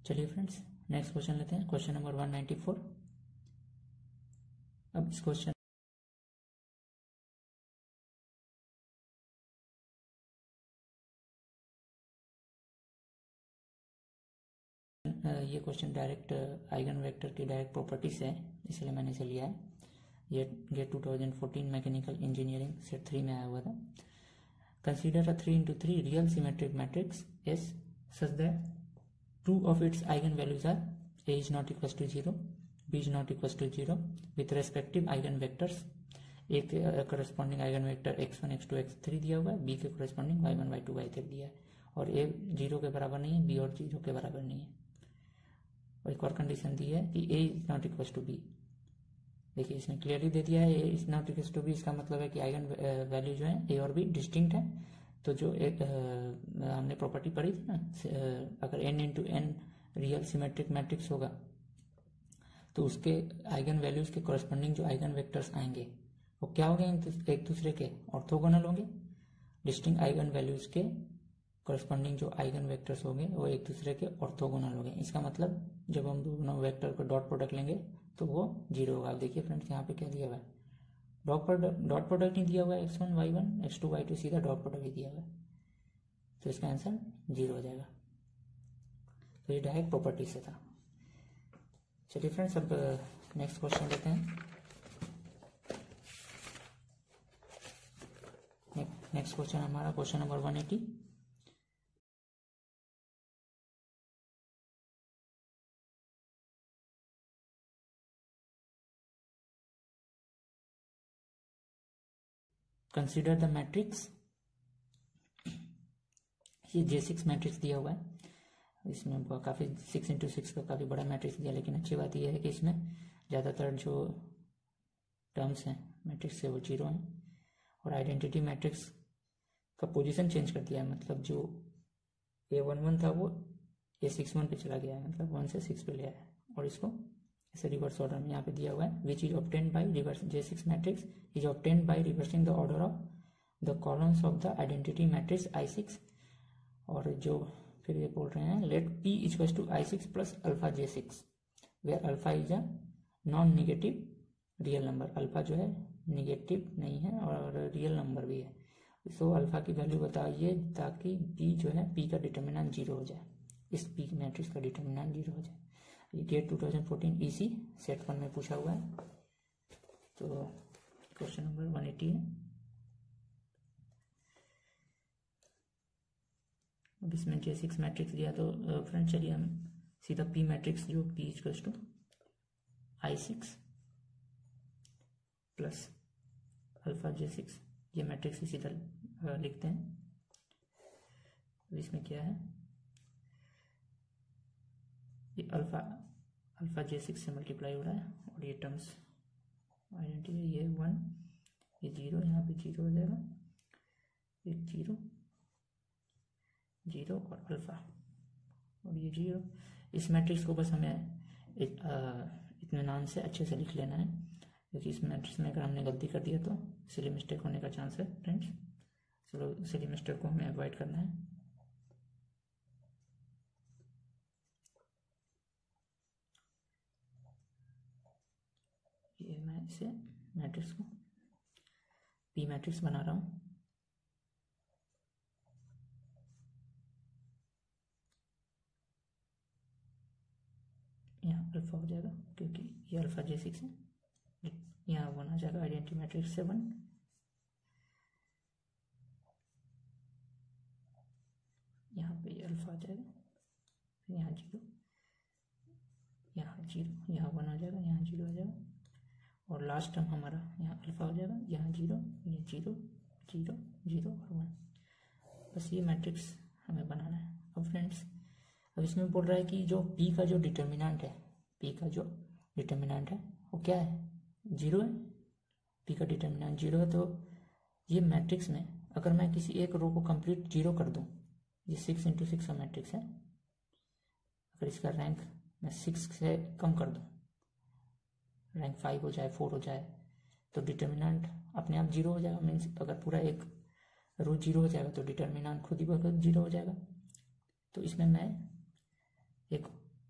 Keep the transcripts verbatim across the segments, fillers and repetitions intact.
चलिए friends next question लेते हैं, question number one ninety four. अब इस क्वेश्चन ये क्वेश्चन डायरेक्ट आइगन वेक्टर की डायरेक्ट प्रॉपर्टीज है, इसलिए मैंने इसे लिया है। ये ये two thousand fourteen mechanical engineering set three में आया हुआ था। Consider a three into three real symmetric matrix S such that two of its eigen values are a is not equal to zero, b is not equal to zero with respective eigen vectors. A के corresponding eigen vector x one x two x three दिया हुआ है, b के corresponding y one y two y three दिया है, और ए zero के बराबर नहीं है, बी और जीरो के बराबर नहीं है। और एक और कंडीशन दी है कि a is not equal to b. देखिए इसने क्लियरली दे दिया है a is not equal to b, इसका मतलब है कि आइगन वैल्यू जो है ए और बी डिस्टिंक्ट है। तो जो एक आ, हमने प्रॉपर्टी पढ़ी थी ना, अगर n into n real symmetric matrix होगा तो उसके आइगन वैल्यूज के कॉरस्पॉन्डिंग जो आइगन वेक्टर्स आएंगे वो क्या होंगे, एक दूसरे के ऑर्थोगोनल होंगे। डिस्टिंक्ट आइगन वैल्यूज के कॉरस्पॉन्डिंग जो आइगन वेक्टर्स होंगे वो एक दूसरे के ऑर्थोगोनल होंगे। इसका मतलब जब हम दोनों वेक्टर को डॉट प्रोडक्ट लेंगे तो वो जीरो होगा। अब देखिए फ्रेंड्स यहाँ पे क्या दिया हुआ है, डॉट प्रोडक्ट डॉट प्रोडक्ट नहीं दिया हुआ है, x one y one x two y two, सीधा डॉट प्रोडक्ट ही दिया हुआ है, तो इसका आंसर जीरो हो जाएगा। तो ये डायरेक्ट प्रॉपर्टी से था। चलिए फ्रेंड्स अब नेक्स्ट क्वेश्चन लेते हैं। नेक्स्ट क्वेश्चन हमारा question number one eighty. Consider the matrix, ये जे सिक्स मैट्रिक्स दिया हुआ है, इसमें काफ़ी सिक्स इंटू सिक्स का काफ़ी बड़ा मैट्रिक्स दिया, लेकिन अच्छी बात यह है कि इसमें ज़्यादातर जो टर्म्स हैं मैट्रिक्स से वो जीरो हैं, और आइडेंटिटी मैट्रिक्स का पोजीशन चेंज कर दिया है, मतलब जो ए वन वन था वो ए सिक्स वन पे चला गया है, मतलब वन से सिक्स पे ले आया है, और इसको ऐसे रिवर्स ऑर्डर में यहाँ पे दिया हुआ है। Which is obtained by reverse J six matrix is obtained by reversing the order of the columns of the identity matrix I six. और जो फिर ये बोल रहे हैं let P equals to I six plus alpha J six where alpha is a non negative real number. Alpha जो है negative नहीं है और रियल नंबर भी है, सो अल्फा की वैल्यू बताइए ताकि पी जो है पी का डिटर्मिनेंट जीरो हो जाए, इस पी मैट्रिक्स का डिटर्मिनेंट जीरो हो जाए। ये two thousand fourteen EC set one में पूछा हुआ है। तो क्वेश्चन नंबर वन एटी है। अब इसमें जे सिक्स मैट्रिक्स दिया, तो फ्रेंड चलिए हम सीधा पी मैट्रिक्स जो P equals to I six plus alpha J six, ये मैट्रिक्स ही सीधा लिखते हैं। तो इसमें क्या है, ये अल्फा अल्फा जे सिक्स से मल्टीप्लाई हो रहा है, और ये टर्म्स आइडेंटिटी, ये वन ये जीरो, यहाँ पे जीरो हो जाएगा, एक जीरो जीरो और अल्फा और ये जीरो। इस मैट्रिक्स को बस हमें इत्मीनान से अच्छे से लिख लेना है, क्योंकि इस मैट्रिक्स में अगर हमने गलती कर दिया तो सिली मिस्टेक होने का चांस है फ्रेंड्स। चलो सिली मिस्टेक को हमें अवॉइड करना है। ये मैं इसे मैट्रिक्स को पी मैट्रिक्स बना रहा हूँ। यहाँ अल्फा हो जाएगा क्योंकि ये अल्फा जे सिक्स है, यहाँ वन आ जाएगा आइडेंटिटी मैट्रिक्स से वन, यहाँ पे ये अल्फा आ जाएगा, फिर यहाँ जीरो, यहाँ जीरो, यहाँ वन आ जाएगा, यहाँ जीरो आ जाएगा, और लास्ट टर्म हमारा यहाँ अल्फा हो जाएगा, यहाँ जीरो, ये जीरो जीरो जीरो और वन। बस ये मैट्रिक्स हमें बनाना है। अब फ्रेंड्स अब इसमें बोल रहा है कि जो p का जो डिटर्मिनेंट है, p का जो डिटर्मिनेंट है वो क्या है, जीरो है। p का डिटर्मिनेंट जीरो है, तो ये मैट्रिक्स में अगर मैं किसी एक रो को कंप्लीट जीरो कर दूं, ये सिक्स इंटू सिक्स का मैट्रिक्स है, अगर इसका रैंक मैं सिक्स से कम कर दूं, रैंक फाइव हो जाए, फोर हो जाए, तो डिटर्मिनेंट अपने आप जीरो हो जाएगा। मीन्स अगर पूरा एक रो जीरो हो जाएगा तो डिटर्मिनेंट खुद ही बहुत जीरो हो जाएगा। तो इसमें मैं एक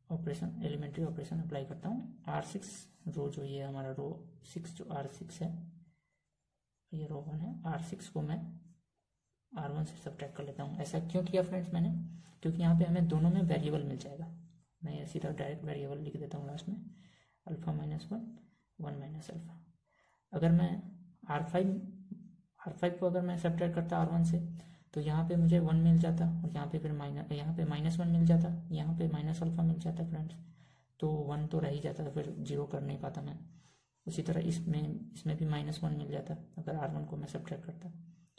ऑपरेशन एलिमेंट्री ऑपरेशन अप्लाई करता हूँ। आर सिक्स रो जो ये हमारा रो सिक्स जो आर सिक्स है, ये रो वन है, आर सिक्स को मैं आर वन से सब्ट्रैक्ट कर लेता हूँ। ऐसा क्यों किया फ्रेंड्स मैंने, क्योंकि यहाँ पे हमें दोनों में वेरिएबल मिल जाएगा। मैं सीधा डायरेक्ट वेरिएबल लिख देता हूँ लास्ट में, alpha minus one, one minus alpha. अगर मैं आर फाइव आर फाइव को अगर मैं सब्ट्रैक्ट करता आर वन से, तो यहाँ पे मुझे वन मिल जाता और यहाँ पे फिर माइनस यहाँ पे माइनस वन मिल जाता, यहाँ पे माइनस अल्फा मिल जाता फ्रेंड्स, तो वन तो रह ही जाता, फिर जीरो कर नहीं पाता मैं। उसी तरह इसमें इसमें भी माइनस वन मिल जाता अगर आर वन को मैं सब्ट्रैक्ट करता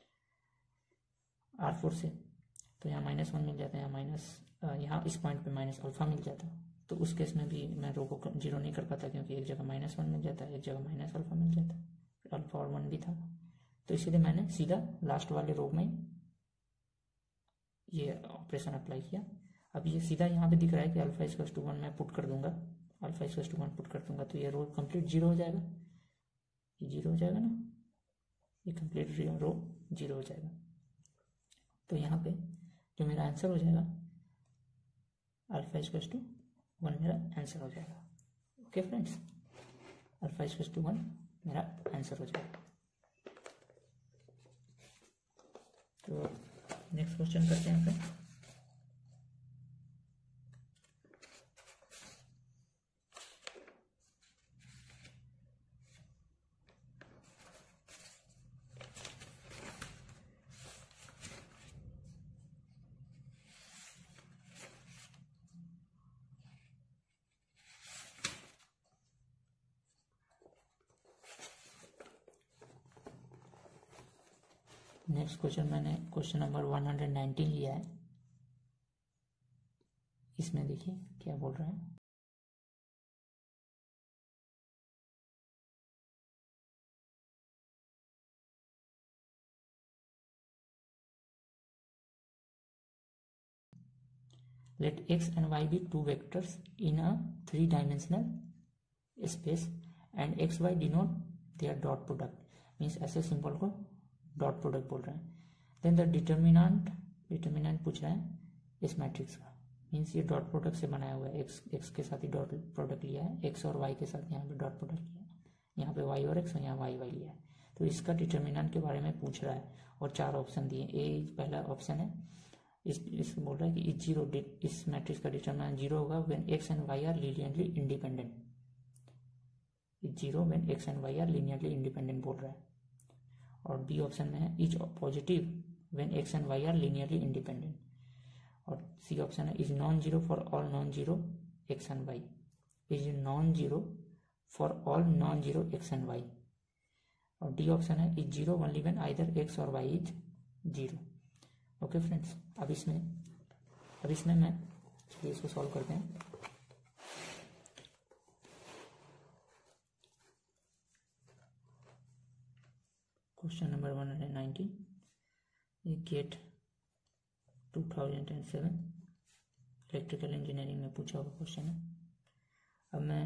आर फोर से, तो यहाँ माइनस वन मिल जाता है, यहाँ माइनस यहाँ इस पॉइंट पे माइनस अल्फा मिल जाता। तो उस केस में भी मैं रो को जीरो नहीं कर पाता, क्योंकि एक जगह माइनस वन मिल जाता है, एक जगह माइनस अल्फा मिल जाता, अल्फा और वन भी था। तो इसीलिए मैंने सीधा लास्ट वाले रो में ये ऑपरेशन अप्लाई किया। अब ये सीधा यहाँ पे दिख रहा है कि अल्फा इक्वल्स टू वन मैं पुट कर दूंगा, alpha equals to one put कर दूंगा, तो ये रो कंप्लीट जीरो हो जाएगा, ये जीरो हो जाएगा ना, ये कंप्लीट रो जीरो हो जाएगा। तो यहाँ पे जो मेरा आंसर हो जाएगा अल्फा इक्वल्स टू वन मेरा आंसर हो जाएगा। Okay friends, alpha equals to one मेरा आंसर हो जाएगा। तो नेक्स्ट क्वेश्चन करते हैं फ्रेंड्स। नेक्स्ट क्वेश्चन मैंने question number one hundred nineteen लिया है। इसमें देखिए क्या बोल रहा है। Let x and y be two vectors in a three dimensional space and x y denote their dot product, means ऐसे सिंबल को डॉट प्रोडक्ट बोल रहे हैं। देन द डिटर्मिनेंट डिटर्मिनेंट पूछ रहा है इस मैट्रिक्स का, मीन्स ये डॉट प्रोडक्ट से बनाया हुआ है, एक्स एक्स के साथ ही डॉट प्रोडक्ट लिया है, एक्स और वाई के साथ यहाँ पे डॉट प्रोडक्ट लिया है, यहाँ पे वाई और एक्स और यहाँ वाई वाई लिया है। तो इसका डिटर्मिनेंट के बारे में पूछ रहा है और चार ऑप्शन दिए। ए पहला ऑप्शन है, इस इस बोल रहा है कि इस जीरो इस मैट्रिक्स का डिटर्मिनेंट जीरो होगा when x and y are linearly independent. Zero when x and y are linearly independent बोल रहा है। और बी ऑप्शन में है is positive when x and y are linearly independent. और सी ऑप्शन है is non zero for all non zero x and y, is non zero for all non zero x and y. और D option है is zero only when either x और y is zero. Okay friends, अब इसमें अब इसमें मैं चलिए इसको सॉल्व करते हैं। Question number one hundred nineteen, ये GATE two thousand seven electrical engineering में पूछा हुआ क्वेश्चन है। अब मैं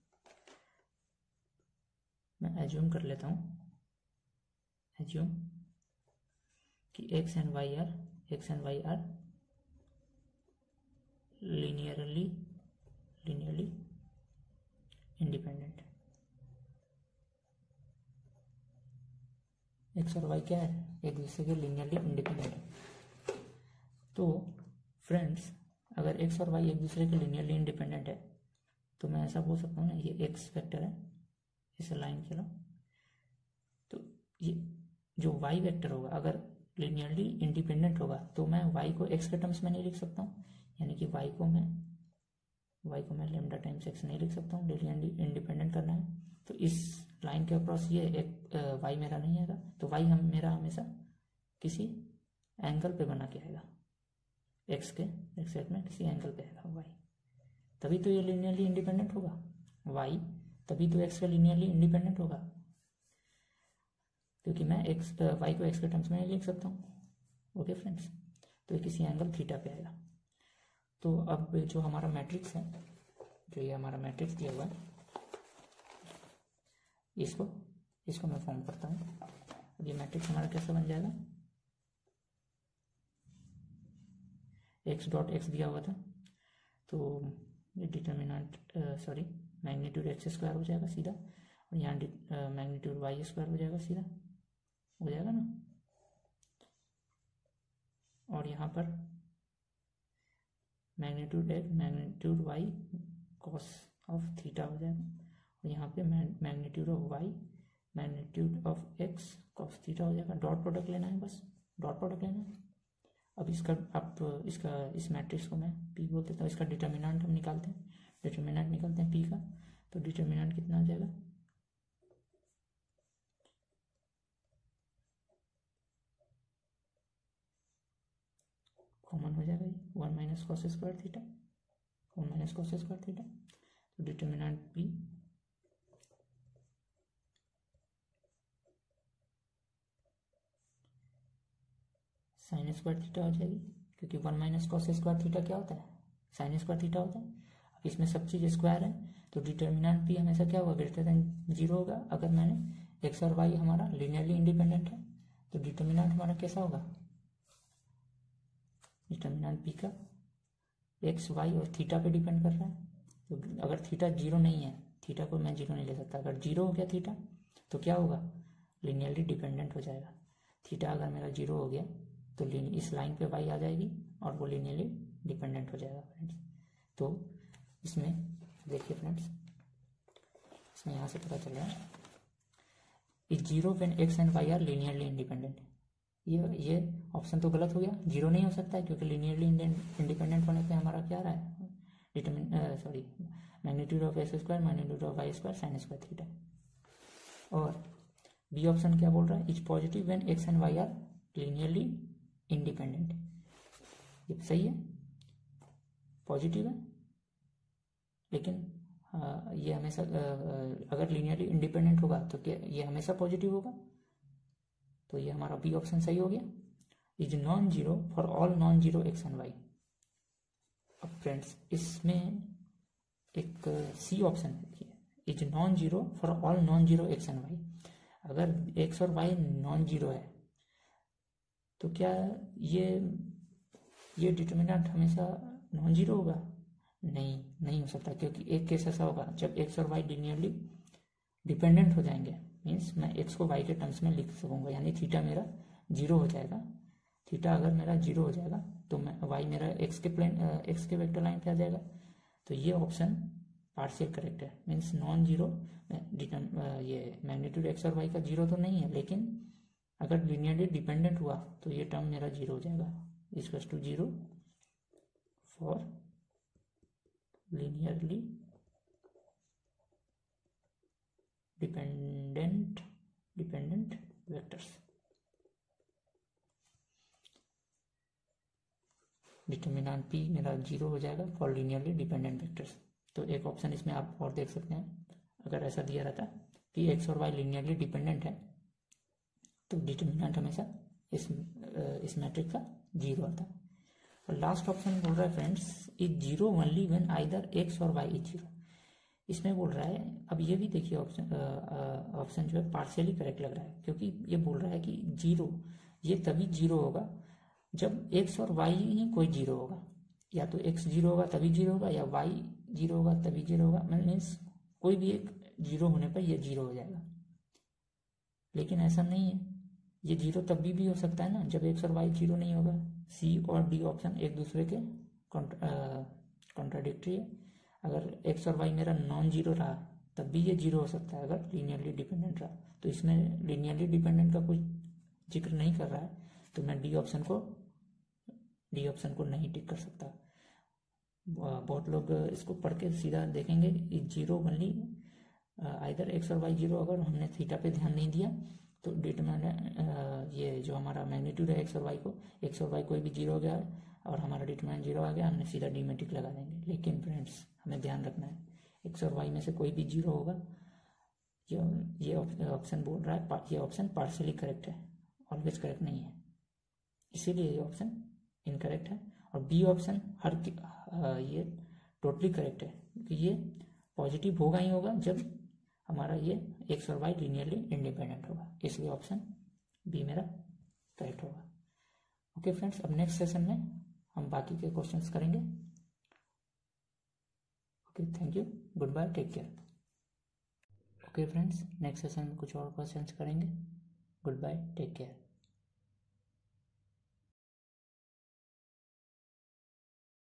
मैं एज्यूम कर लेता हूँ, एज्यूम कि x and y are x and y are linearly linearly independent. x और y क्या है, एक दूसरे के लीनियरली इंडिपेंडेंट है। तो फ्रेंड्स अगर x और y एक दूसरे के लीनियरली इंडिपेंडेंट है तो मैं ऐसा बोल सकता हूँ ना, ये x वेक्टर है, इसे लाइन चलो, तो ये जो y वेक्टर होगा अगर लीनियरली इंडिपेंडेंट होगा तो मैं y को x के टर्म्स में नहीं लिख सकता हूँ, यानी कि y को मैं y को मैं लेमडा टाइम्स x नहीं लिख सकता हूँ, लीनियरली इंडिपेंडेंट करना है। तो इस लाइन के अक्रॉस ये एक y मेरा नहीं आएगा, तो y हम मेरा हमेशा किसी एंगल पे बना के आएगा, x के x एक्सिस में किसी एंगल पे आएगा y, तभी तो ये लीनियरली इंडिपेंडेंट होगा y, तभी तो x का लीनियरली इंडिपेंडेंट होगा, क्योंकि मैं x y को x के टर्म्स में नहीं लिख सकता हूँ। ओके फ्रेंड्स, तो ये किसी एंगल थीटा पे आएगा। तो अब जो हमारा मैट्रिक्स है, जो ये हमारा मैट्रिक्स दिया हुआ है, इसको इसको मैं फॉर्म करता हूँ। अब ये मैट्रिक्स हमारा कैसे बन जाएगा, x डॉट एक्स दिया हुआ था, तो ये determinant sorry magnitude x square हो जाएगा सीधा, और यहाँ मैग्नीट्यूड वाई स्क्वायर हो जाएगा सीधा, हो जाएगा ना। और यहाँ पर magnitude x magnitude y cos of theta हो जाएगा, और यहाँ पे magnitude of y magnitude of x cos theta हो जाएगा। डॉट प्रोडक्ट लेना है, बस डॉट प्रोडक्ट लेना है। अब इसका अब इसका इस मैट्रिक्स को मैं पी बोल देता हूँ। इसका डिटर्मिनेंट हम निकालते हैं, डिटर्मिनेंट निकालते हैं पी का। तो डिटर्मिनेंट कितना आ जाएगा, कॉमन हो जाएगा ये one minus cos square theta, one minus cos square theta. तो determinant P sine square theta हो जाएगी, क्योंकि one minus cos square theta क्या होता है, साइन स्क्वायर थीटा होता है। अब इसमें सब चीज़ स्क्वायर है, तो डिटर्मिनेंट पी हमेशा क्या होगा, ग्रेटर देन जीरो होगा। अगर मैंने एक्स और वाई हमारा लीनियरली इंडिपेंडेंट है, तो डिटर्मिनेंट हमारा कैसा होगा, डिटर्मिनेंट पी का एक्स वाई और थीटा पे डिपेंड कर रहा है। तो अगर थीटा जीरो नहीं है, थीटा को मैं जीरो नहीं ले सकता, अगर जीरो हो गया थीटा तो क्या होगा, लीनियरली डिपेंडेंट हो जाएगा। थीटा अगर मेरा जीरो हो गया तो इस लाइन पे वाई आ जाएगी और वो लीनियरली डिपेंडेंट हो जाएगा फ्रेंड्स। तो इसमें देखिए फ्रेंड्स, इसमें यहाँ से पता चल रहा है is zero when x and y are linearly independent. ये ये ऑप्शन तो गलत हो गया, जीरो नहीं हो सकता है, क्योंकि लीनियरली इंडिपेंडेंट होने पे हमारा क्या रहा है, determinant sorry magnitude of x square magnitude of y square sine square theta. और बी ऑप्शन क्या बोल रहा है, is positive when x and y are linearly independent. ये सही है, पॉजिटिव है, लेकिन आ, ये हमेशा अगर लीनियरली इंडिपेंडेंट होगा तो क्या ये हमेशा पॉजिटिव होगा, तो ये हमारा बी ऑप्शन सही हो गया। Is non zero for all non zero x and y. अब फ्रेंड्स इसमें एक सी ऑप्शन देखिए, is non zero for all non zero x and y. अगर एक्स और वाई नॉन जीरो है तो क्या ये ये डिटर्मिनेंट हमेशा नॉन जीरो होगा, नहीं नहीं हो सकता, क्योंकि एक केस ऐसा होगा जब एक्स और वाई लीनियरली डिपेंडेंट हो जाएंगे, मीन्स मैं एक्स को वाई के टर्म्स में लिख सकूंगा, यानी थीटा मेरा जीरो हो जाएगा। थीटा अगर मेरा जीरो हो जाएगा तो मैं वाई मेरा एक्स के प्लेन एक्स के वेक्टर लाइन पे आ जाएगा। तो ये ऑप्शन पार्शियल करेक्ट है, मीन्स नॉन जीरो। ये मैग्नीट्यूड एक्स और वाई का जीरो तो नहीं है, लेकिन अगर लीनियरली डिपेंडेंट हुआ तो ये टर्म मेरा जीरो हो जाएगा, equals to zero for linearly dependent dependent vectors. Determinant P मेरा जीरो हो जाएगा फॉर लीनियरली डिपेंडेंट वेक्टर्स। तो एक ऑप्शन इसमें आप और देख सकते हैं, अगर ऐसा दिया रहता कि एक्स और वाई लीनियरली डिपेंडेंट है तो डिटर्मिनेंट हमेशा इस इस मैट्रिक्स का जीरो आता है। और लास्ट ऑप्शन बोल रहा है friends, is zero only when either x और वाई इज जीरो। इसमें बोल रहा है, अब ये भी देखिए ऑप्शन ऑप्शन जो है पार्शियली करेक्ट लग रहा है, क्योंकि ये बोल रहा है कि जीरो ये तभी जीरो होगा जब एक्स और वाई ही कोई जीरो होगा, या तो एक्स जीरो होगा तभी जीरो होगा, या वाई जीरो होगा तभी जीरो होगा, मीन्स कोई भी एक जीरो होने पर ये जीरो हो जाएगा। लेकिन ऐसा नहीं है, ये जीरो तभी भी हो सकता है ना जब एक्स और वाई जीरो नहीं होगा। सी और डी ऑप्शन एक दूसरे के कॉन्ट्राडिक्टरी है। अगर एक्स और वाई मेरा नॉन जीरो रहा तब भी ये जीरो हो सकता है अगर लीनियरली डिपेंडेंट रहा। तो इसमें लीनियरली डिपेंडेंट का कोई जिक्र नहीं कर रहा है, तो मैं डी ऑप्शन को डी ऑप्शन को नहीं टिक कर सकता। बहुत लोग इसको पढ़ के सीधा देखेंगे जीरो ओनली आइदर एक्स और वाई जीरो। अगर हमने थीटा पे ध्यान नहीं दिया तो डिटरमिनेंट ये जो हमारा मैग्नीट्यूड है एक्स और वाई को एक्स और वाई कोई भी जीरो हो गया है और हमारा डिटरमिनेंट जीरो आ गया, हमने सीधा डी में टिक लगा देंगे। लेकिन फ्रेंड्स हमें ध्यान रखना है एक्स और वाई में से कोई भी जीरो होगा। ये ये ऑप्शन बोल रहा है, ये ऑप्शन पार्शियली करेक्ट है, ऑलवेज करेक्ट नहीं है, इसीलिए ये ऑप्शन इनकरेक्ट है। और बी ऑप्शन हर ये टोटली करेक्ट है, क्योंकि ये पॉजिटिव होगा ही होगा जब हमारा ये एक्स और वाई लीनियरली इंडिपेंडेंट होगा, इसलिए ऑप्शन बी मेरा करेक्ट होगा। ओके फ्रेंड्स, अब नेक्स्ट सेशन में हम बाकी के क्वेश्चंस करेंगे। Okay, thank you, good bye, take care. Okay friends, next session में कुछ और क्वेश्चंस करेंगे। Good bye, take care.